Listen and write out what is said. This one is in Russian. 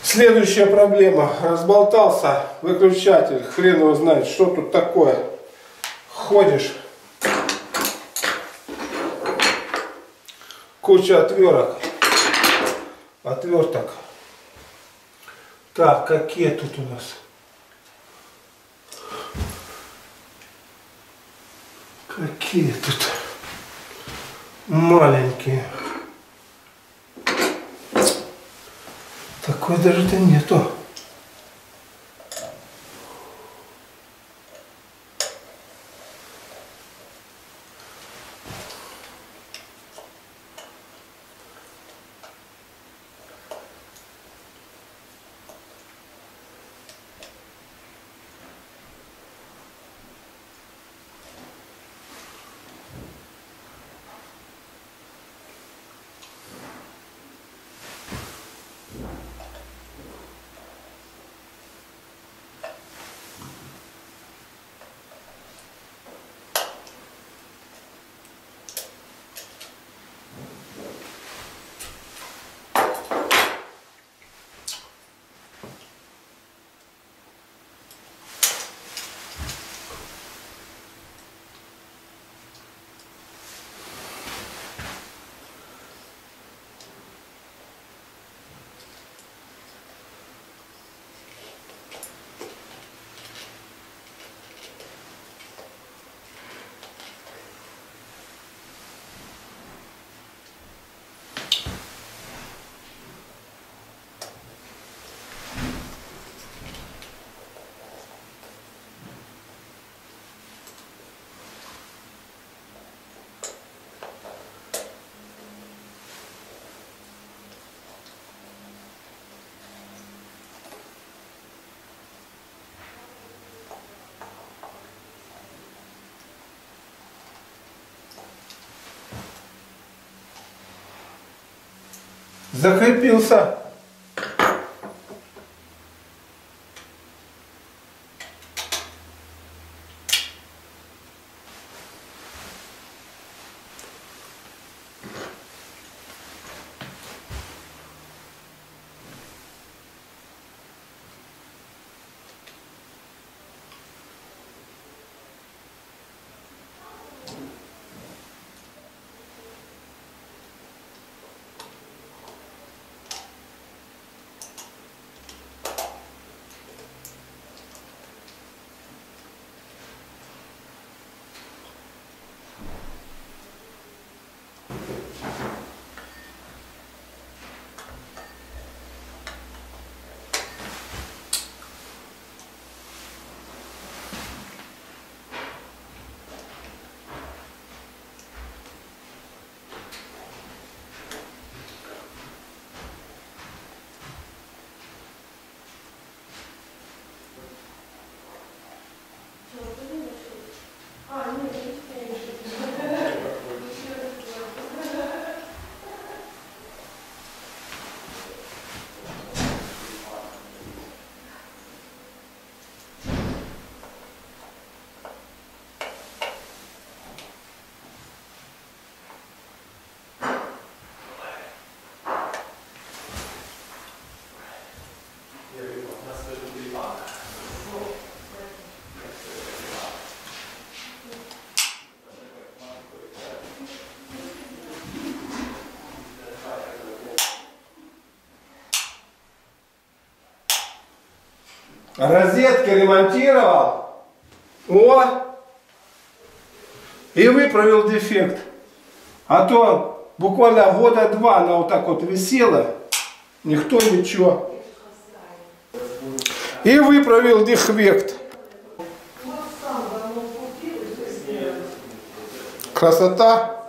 Следующая проблема. Разболтался выключатель. Хрен его знает, что тут такое. Ходишь. Куча отверток. Так, какие тут у нас? Какие тут маленькие. Такой даже-то нету. Закрепился. Розетки ремонтировал. О! И выправил дефект. А то буквально года два она вот так вот висела. Никто ничего. И выправил дефект. Красота.